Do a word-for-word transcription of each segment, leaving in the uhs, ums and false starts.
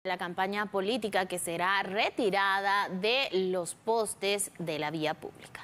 La campaña política que será retirada de los postes de la vía pública.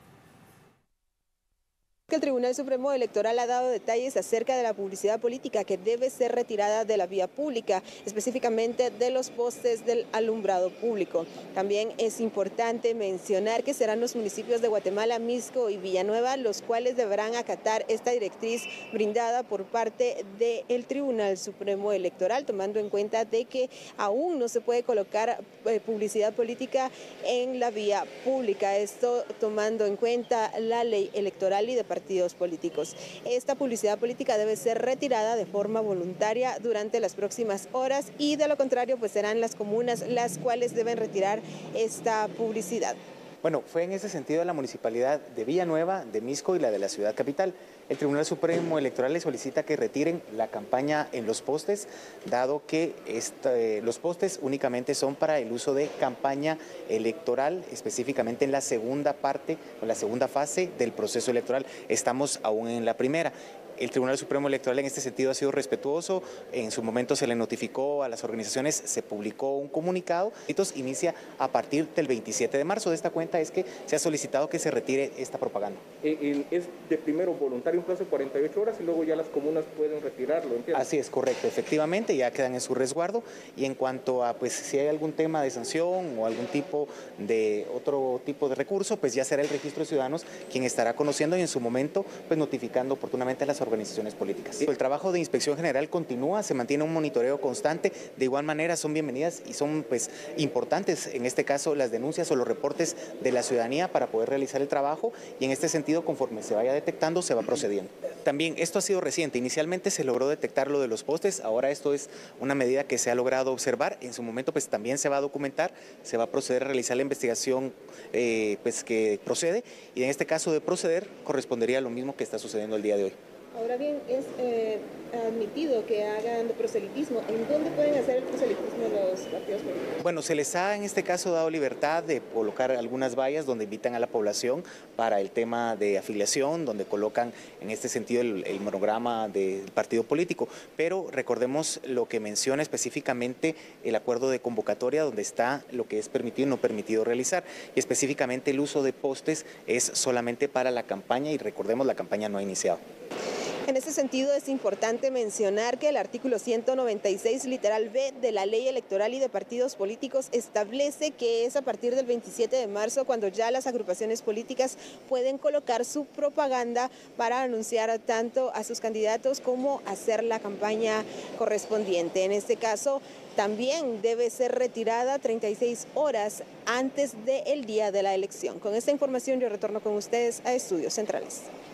El Tribunal Supremo Electoral ha dado detalles acerca de la publicidad política que debe ser retirada de la vía pública, específicamente de los postes del alumbrado público. También es importante mencionar que serán los municipios de Guatemala, Mixco y Villanueva los cuales deberán acatar esta directriz brindada por parte del Tribunal Supremo Electoral, tomando en cuenta de que aún no se puede colocar publicidad política en la vía pública. Esto tomando en cuenta la ley electoral y de partidos políticos. Esta publicidad política debe ser retirada de forma voluntaria durante las próximas horas y de lo contrario pues serán las comunas las cuales deben retirar esta publicidad. Bueno, fue en ese sentido la municipalidad de Villanueva, de Mixco y la de la ciudad capital. El Tribunal Supremo Electoral le solicita que retiren la campaña en los postes, dado que este, los postes únicamente son para el uso de campaña electoral, específicamente en la segunda parte o la segunda fase del proceso electoral. Estamos aún en la primera. El Tribunal Supremo Electoral en este sentido ha sido respetuoso, en su momento se le notificó a las organizaciones, se publicó un comunicado, inicia a partir del veintisiete de marzo. De esta cuenta es que se ha solicitado que se retire esta propaganda. Es de primero voluntario un plazo de cuarenta y ocho horas y luego ya las comunas pueden retirarlo, ¿entiendes? Así es, correcto, efectivamente, ya quedan en su resguardo y en cuanto a pues si hay algún tema de sanción o algún tipo de otro tipo de recurso, pues ya será el registro de ciudadanos quien estará conociendo y en su momento pues notificando oportunamente a las organizaciones políticas. El trabajo de inspección general continúa, se mantiene un monitoreo constante, de igual manera son bienvenidas y son pues importantes en este caso las denuncias o los reportes de la ciudadanía para poder realizar el trabajo y en este sentido conforme se vaya detectando se va procediendo. También esto ha sido reciente, inicialmente se logró detectar lo de los postes, ahora esto es una medida que se ha logrado observar, en su momento pues también se va a documentar, se va a proceder a realizar la investigación eh, pues que procede y en este caso de proceder correspondería a lo mismo que está sucediendo el día de hoy. Ahora bien, es eh, admitido que hagan proselitismo. ¿En dónde pueden hacer el proselitismo los partidos políticos? Bueno, se les ha en este caso dado libertad de colocar algunas vallas donde invitan a la población para el tema de afiliación, donde colocan en este sentido el, el monograma del partido político. Pero recordemos lo que menciona específicamente el acuerdo de convocatoria, donde está lo que es permitido y no permitido realizar. Y específicamente el uso de postes es solamente para la campaña y recordemos la campaña no ha iniciado. En este sentido es importante mencionar que el artículo ciento noventa y seis literal B de la Ley Electoral y de Partidos Políticos establece que es a partir del veintisiete de marzo cuando ya las agrupaciones políticas pueden colocar su propaganda para anunciar tanto a sus candidatos como hacer la campaña correspondiente. En este caso también debe ser retirada treinta y seis horas antes del día de la elección. Con esta información yo retorno con ustedes a Estudios Centrales.